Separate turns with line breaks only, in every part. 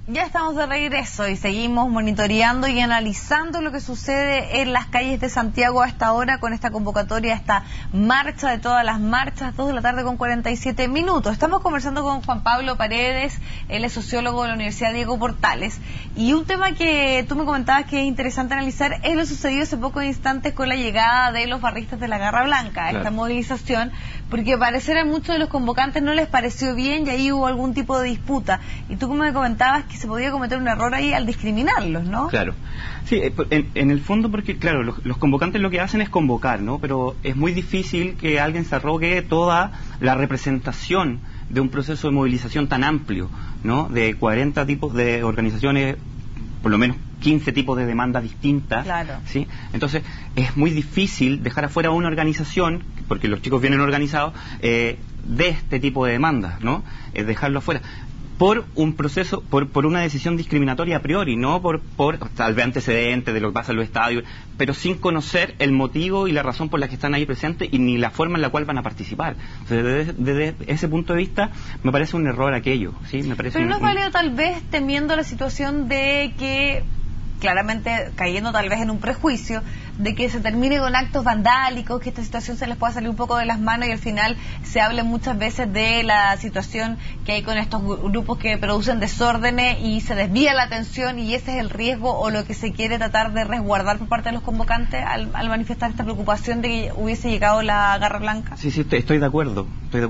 Ya estamos de regreso y seguimos monitoreando y analizando lo que sucede en las calles de Santiago a esta hora con esta convocatoria, esta marcha de todas las marchas, 2 de la tarde con 47 minutos. Estamos conversando con Juan Pablo Paredes, él es sociólogo de la Universidad Diego Portales, y un tema que tú me comentabas que es interesante analizar es lo sucedido hace pocos instantes con la llegada de los barristas de la Garra Blanca a esta movilización, porque parecer a muchos de los convocantes no les pareció bien y ahí hubo algún tipo de disputa. Y tú como me comentabas que se podía cometer un error ahí al discriminarlos, ¿no?
Claro. Sí, en el fondo porque, claro, los convocantes lo que hacen es convocar, ¿no? Pero es muy difícil que alguien se arrogue toda la representación de un proceso de movilización tan amplio, ¿no? De 40 tipos de organizaciones, por lo menos 15 tipos de demandas distintas.
Claro.
¿Sí? Entonces, es muy difícil dejar afuera una organización, porque los chicos vienen organizados, de este tipo de demandas, ¿no? Dejarlo afuera por un proceso, por una decisión discriminatoria a priori, no por tal vez antecedentes de lo que pasa en los estadios, pero sin conocer el motivo y la razón por la que están ahí presentes y ni la forma en la cual van a participar. Entonces, desde ese punto de vista, me parece un error aquello, ¿sí? Me parece
pero no es válido tal vez temiendo la situación de que, claramente cayendo tal vez en un prejuicio, de que se termine con actos vandálicos, que esta situación se les pueda salir un poco de las manos y al final se hable muchas veces de la situación que hay con estos grupos que producen desórdenes y se desvía la atención, y ese es el riesgo o lo que se quiere tratar de resguardar por parte de los convocantes al manifestar esta preocupación de que hubiese llegado la Garra Blanca.
Sí, estoy de acuerdo,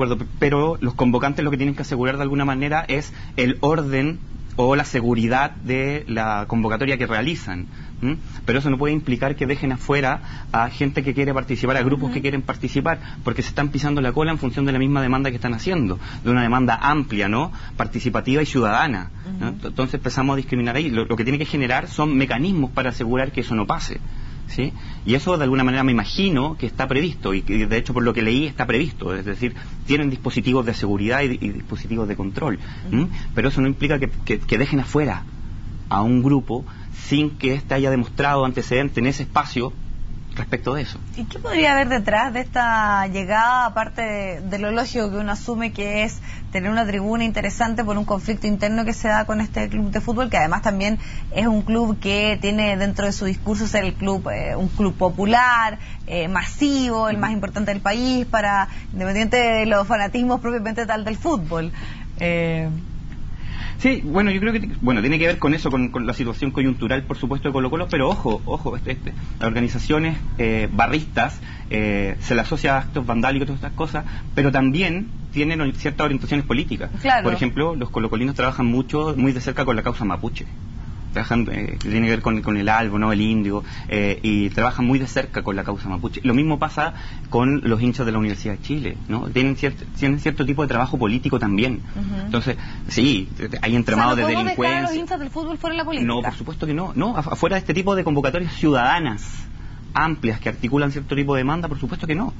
pero los convocantes lo que tienen que asegurar de alguna manera es el orden o la seguridad de la convocatoria que realizan. Pero eso no puede implicar que dejen afuera a gente que quiere participar, a grupos que quieren participar, porque se están pisando la cola en función de la misma demanda que están haciendo, de una demanda amplia, ¿no? Participativa y ciudadana, ¿no? Entonces empezamos a discriminar ahí. Lo que tiene que generar son mecanismos para asegurar que eso no pase, ¿sí? Y eso de alguna manera me imagino que está previsto, y que de hecho por lo que leí está previsto, es decir, tienen dispositivos de seguridad y dispositivos de control, pero eso no implica que dejen afuera a un grupo sin que éste haya demostrado antecedente en ese espacio respecto de eso.
¿Y qué podría haber detrás de esta llegada, aparte de lo lógico que uno asume que es tener una tribuna interesante por un conflicto interno que se da con este club de fútbol, que además también es un club que tiene dentro de su discurso ser el club, un club popular, masivo, el más importante del país, independiente de los fanatismos propiamente tal del fútbol?
Sí, bueno, yo creo que tiene que ver con eso, con la situación coyuntural, por supuesto, de Colo-Colo, pero ojo, las organizaciones barristas se le asocia a actos vandálicos y todas estas cosas, pero también tienen ciertas orientaciones políticas.
Claro.
Por ejemplo, los colocolinos trabajan muy de cerca con la causa mapuche. Trabajan, que tiene que ver con el albo, ¿no? El indio, y trabajan muy de cerca con la causa mapuche. Lo mismo pasa con los hinchas de la Universidad de Chile, ¿no? Tienen cierto tipo de trabajo político también. Entonces, sí, hay entramados de delincuencia.
¿No dejar a los hinchas del fútbol fuera de la política?
No, por supuesto que no. No, afuera de este tipo de convocatorias ciudadanas, amplias, que articulan cierto tipo de demanda, por supuesto que no.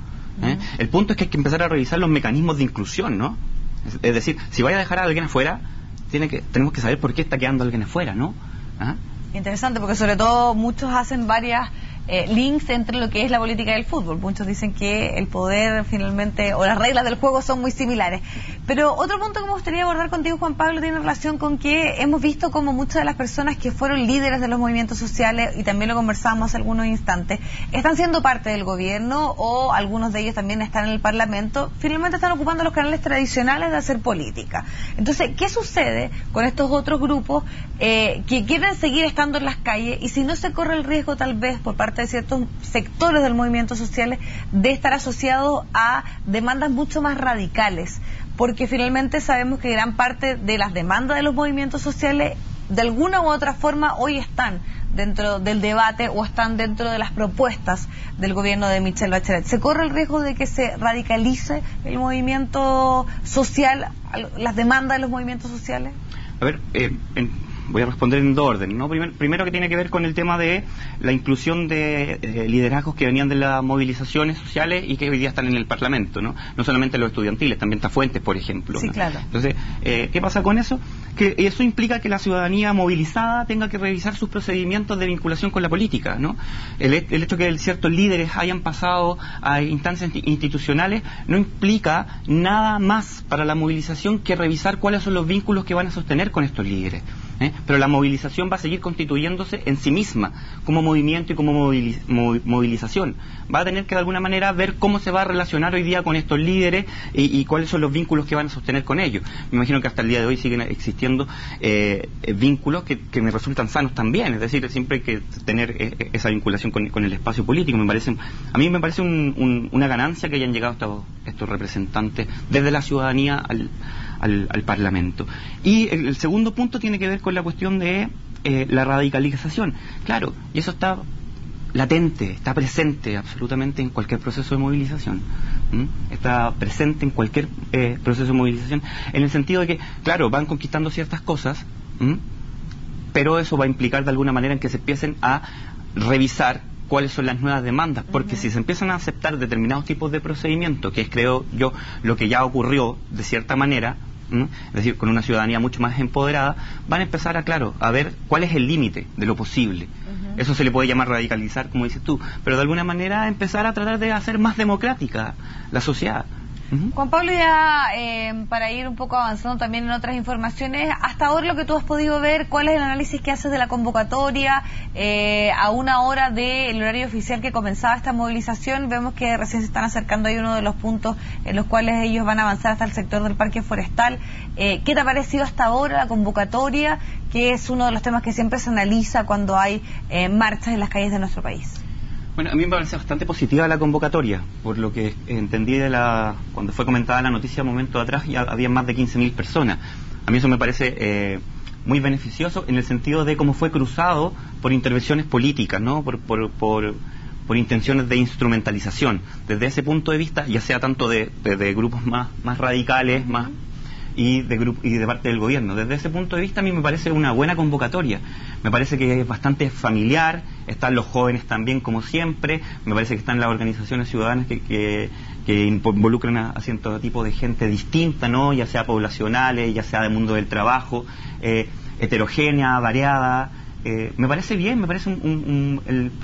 El punto es que hay que empezar a revisar los mecanismos de inclusión, ¿no? Es decir, si vaya a dejar a alguien afuera, tenemos que saber por qué está quedando alguien afuera, ¿no?
Interesante, porque sobre todo muchos hacen varias links entre lo que es la política y el fútbol. Muchos dicen que el poder finalmente, o las reglas del juego son muy similares. Pero otro punto que me gustaría abordar contigo, Juan Pablo, tiene relación con que hemos visto como muchas de las personas que fueron líderes de los movimientos sociales, y también lo conversamos hace algunos instantes, están siendo parte del gobierno, o algunos de ellos también están en el Parlamento, finalmente están ocupando los canales tradicionales de hacer política. Entonces, ¿qué sucede con estos otros grupos que quieren seguir estando en las calles, y si no se corre el riesgo tal vez por parte de ciertos sectores del movimiento social de estar asociados a demandas mucho más radicales? Porque finalmente sabemos que gran parte de las demandas de los movimientos sociales de alguna u otra forma hoy están dentro del debate o están dentro de las propuestas del gobierno de Michelle Bachelet. ¿Se corre el riesgo de que se radicalice el movimiento social, las demandas de los movimientos sociales?
A ver, voy a responder en dos órdenes, ¿no? Primero que tiene que ver con el tema de la inclusión de liderazgos que venían de las movilizaciones sociales y que hoy día están en el Parlamento, ¿no? No solamente los estudiantiles, también Tafuentes, por ejemplo,
sí,
¿no?
Claro.
Entonces, ¿qué pasa con eso? Que eso implica que la ciudadanía movilizada tenga que revisar sus procedimientos de vinculación con la política, ¿no? El hecho que ciertos líderes hayan pasado a instancias institucionales no implica nada más para la movilización que revisar cuáles son los vínculos que van a sostener con estos líderes. Pero la movilización va a seguir constituyéndose en sí misma, como movimiento y como movilización. Va a tener que de alguna manera ver cómo se va a relacionar hoy día con estos líderes y cuáles son los vínculos que van a sostener con ellos. Me imagino que hasta el día de hoy siguen existiendo vínculos que me resultan sanos también, es decir, siempre hay que tener esa vinculación con el espacio político. A mí me parece una ganancia que hayan llegado estos representantes desde la ciudadanía al Parlamento. Y el segundo punto tiene que ver con la cuestión de la radicalización. Claro, y eso está latente, está presente absolutamente en cualquier proceso de movilización. Está presente en cualquier proceso de movilización, en el sentido de que, claro, van conquistando ciertas cosas, pero eso va a implicar de alguna manera en que se empiecen a revisar cuáles son las nuevas demandas, porque si se empiezan a aceptar determinados tipos de procedimientos, que es, creo yo, lo que ya ocurrió de cierta manera, es decir, con una ciudadanía mucho más empoderada, van a empezar a ver cuál es el límite de lo posible. Eso se le puede llamar radicalizar, como dices tú, pero de alguna manera empezar a tratar de hacer más democrática la sociedad.
Juan Pablo, ya para ir un poco avanzando también en otras informaciones, hasta ahora lo que tú has podido ver, ¿cuál es el análisis que haces de la convocatoria a una hora del horario oficial que comenzaba esta movilización? Vemos que recién se están acercando ahí uno de los puntos en los cuales ellos van a avanzar hasta el sector del parque forestal. ¿Qué te ha parecido hasta ahora la convocatoria, que es uno de los temas que siempre se analiza cuando hay marchas en las calles de nuestro país?
Bueno, a mí me parece bastante positiva la convocatoria, por lo que entendí cuando fue comentada la noticia un momento atrás, ya había más de 15.000 personas. A mí eso me parece muy beneficioso en el sentido de cómo fue cruzado por intervenciones políticas, ¿no? Por intenciones de instrumentalización. Desde ese punto de vista, ya sea tanto de grupos más radicales, y de parte del gobierno. Desde ese punto de vista a mí me parece una buena convocatoria. Me parece que es bastante familiar, están los jóvenes también como siempre, me parece que están las organizaciones ciudadanas que involucran a cierto tipo de gente distinta, ¿no? Ya sea poblacionales, ya sea del mundo del trabajo, heterogénea, variada. Me parece bien, me parece un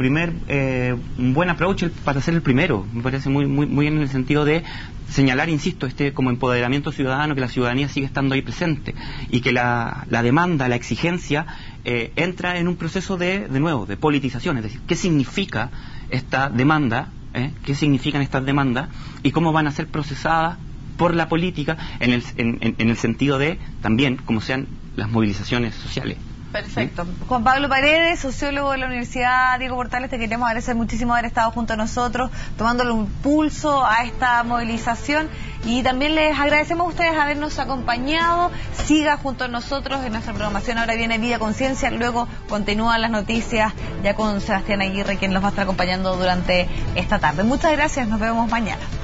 buen approach para ser el primero. Me parece muy bien en el sentido de señalar, insisto, como empoderamiento ciudadano, que la ciudadanía sigue estando ahí presente y que la demanda, la exigencia entra en un proceso de politización. Es decir, ¿qué significa esta demanda? ¿Qué significan estas demandas? Y cómo van a ser procesadas por la política en el sentido de también cómo sean las movilizaciones sociales.
Perfecto. Juan Pablo Paredes, sociólogo de la Universidad Diego Portales, te queremos agradecer muchísimo haber estado junto a nosotros, tomándole un pulso a esta movilización, y también les agradecemos a ustedes habernos acompañado. Siga junto a nosotros en nuestra programación. Ahora viene Vida Conciencia, luego continúan las noticias ya con Sebastián Aguirre, quien los va a estar acompañando durante esta tarde. Muchas gracias, nos vemos mañana.